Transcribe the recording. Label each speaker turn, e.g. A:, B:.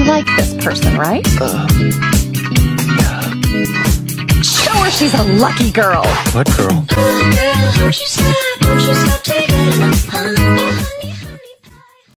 A: like this person, right? Show her she's a lucky girl.
B: What girl?
C: Don't you stop, don't you stop.